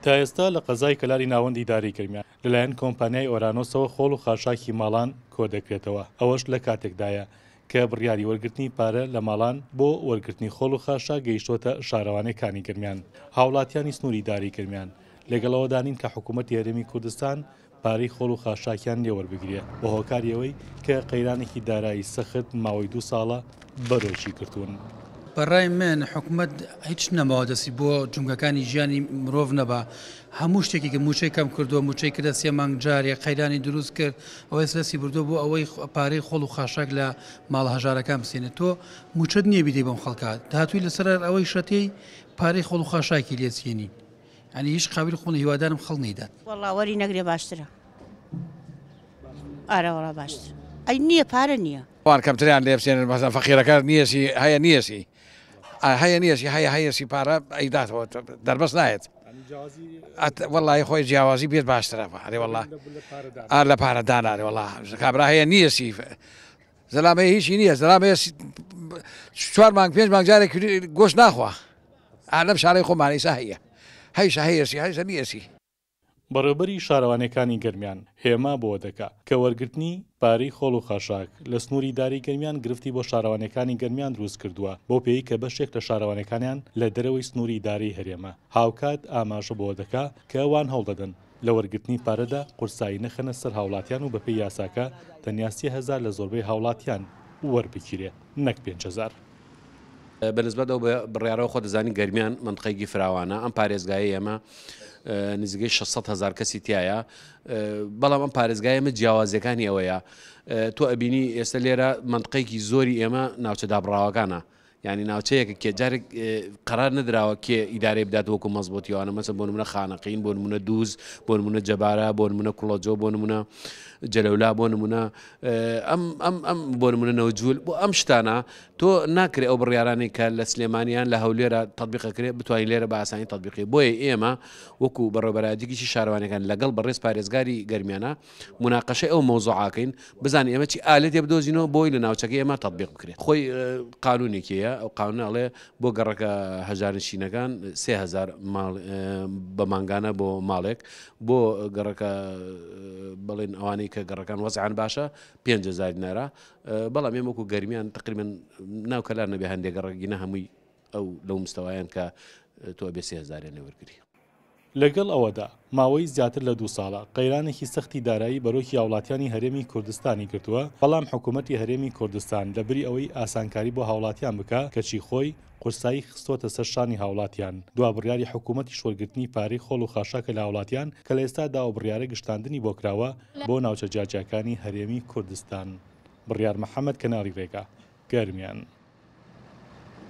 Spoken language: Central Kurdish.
تا ئێستا لە قەزای کەلاری ناوەندی داریکردمیان لەلایەن کۆمپانیای ئۆرانۆسەوە خۆڵ و خاشاکی ماڵان کۆ دەکرێتەوە. ئەوەش لە کاتێکدایە کە بڕیاری وەرگرتنی پارە لە ماڵان بۆ وەرگرتنی خۆڵ و خاشا گەیشتۆتە شارەوانەکانی گرمیان. هاوڵاتیانی سنووری داریکردمیان لەگەڵەوەدانین کە حکوومەتی هەرێمی کوردستان پارەی خۆڵ و خاشاکیان لێوەربگرێ بۆ هۆکاریەوەی کە قەیرانێکی دارایی سەخت ماوەی 2 ساڵە بەرۆشی کردوون. بەڕای من حکوومەت هیچ نەماوە دەستی بۆ جونگەکانی ژیانی مرۆڤ نەبا هەموو شتێکی کە موچەی کەم کردووە موچەی کردە 3 مانگ جارێ قەیرانی دروست کرد ئەوەی سەسی بردو بۆ ئەوەی پارەی خۆڵ و خاشاک لە ماڵ هەژارەکان بسێنێت تۆ موچەت نییە بیدەی بەم خەڵکات داهاتووی لەسەر ئەوەی شەتەی پارەی خۆڵ و خاشاکی لێچێنی ئەنی هیچ قابل خۆن هیوادارم خەڵ نەیدات وەڵا وەری نەگرێ باشترە ئارەوەڵا باشتر ئەی نییە پارە نییە وان کەمتریان لێ بچێنن مەسەن فەقیرەکە نیەسی هەیە نیەسی هەیە نیەسی هەیەسی پارە ئەیداتەوە دەربەست نایێت وەڵی خۆی جیاوازی بێت باشترە هەرێ وەڵا لە پارەدانارێ وەڵا کابرا هەیە نیەسی زەلامەیە هیچی نییە زەلامەیە 4 مانگ 5 مانگ جارێک گۆشت ناخوا لەم شارەی خۆمانیسا هەیە هەیەسی نیەسی. بەڕێوەبەری شارەوانەکانی گەرمیان هێما بۆ دەکا کە وەرگرتنی پارەی خۆڵ و خاشاک لە سنووری داری گەرمیان گرفتی بۆ شارەوانەکانی گەرمیان دروست کردووە بۆ پێی کە بەشێک لە شارەوانەکانیان لە دەرەوەی سنووری داری هەرێمە هاوکات ئاماژە بۆ دەکا کە ئەوان هەڵدەدەن لە وەرگرتنی پارەدا قورسایی نەخەنە سەر هاوڵاتیان و بەپێی یاساکە تەنیا 30,000 لە زۆربەی هاوڵاتیان وەربگیرێ نەک 5,000. بەنسبەت ئەو بڕیارەوە خۆ دەزانی گەرمیان منطقەیەکی فراوانە ئەم پارێزگای ئێمە نزیکەی 600,000 کەسی تایە بەڵام ئەم پارێزگای ئێمە جیاوازیەکانی ئەوەیە تۆ ئەبینی ئێستا لێرە منطقەیەکی زۆری ئێمە ناوچە دابڕاوەکانە ینی ناوچەیەکە کێ جارێک قەرار نەدراوە کێ ئیدارەی بدات وەکو مەزبوطیوانە مەسە بۆ نمونە خانەقین بۆ نمونە دووز بۆ نمونە جەبارە بۆ نمونە کوڵەجۆ بۆ نمونە جەلەولا بۆ نمونە ئەم بۆ نمونە نەوجول بۆ ئەم شتانە تۆ ناکرێ ئەو بڕیارانەی کە لە سلێمانیان لە هەولێرە تەطبیقەکرێت بتوانین لێرە بە ئاسانی تەطبیقی بۆیە ئێمە وەکو بەڕێوەبەرایەتێکی شارەوانەکان لەگەڵ بەڕێز پارێزگاری گەرمیانە مناقەشەی ئەو مۆزوعاکەین بزانین ئێمە چی ئالێتێ بدۆزینەوە بۆی لە ناوچەکەی ئێمە تەطبیق بکرێت خۆی قانونێکیە ئەو قانونەڵێ بۆ گەڕەکە هەژارنشینەکان 3,000 بە مانگانە بۆ ماڵێک بۆ گەڕەکە بڵێن ئەوانەی کە گەڕەکان وەزعان باشە 5,000 دینارە بەڵام ئێمە وەکو گەرمیان تقریبا ناو کەلار نەبێ هەندێک گەڕەگینە هەمووی ئەو لەو مستەوایان کە تۆ بێ 3,000 نەوەرگری. لەگەڵ ئەوەدا ماوەی زیاتر لە 2 ساڵە قەیرانێکی سەختی دارایی بەرۆکی هاوڵاتیانی هەرێمی کوردستانی کردووە بەڵام حکوومەتی هەرێمی کوردستان لەبری ئەوەی ئاسانکاری بۆ هاوڵاتیان بکە کەچی خۆی قورسایی خستۆتە سەر شانی هاوڵاتیان دوا بڕیاری حکوومەتی شۆرگرتنی پارەی خۆڵ و خاشاکە لە هاوڵاتیان کە لە ئێستادا و بڕیارە گشتاندنی بۆ کراوە بۆ ناوچە جاجیەکانی هەرێمی کوردستان. بڕیار محەممەد کەناڵی ڕێگا گەرمیان.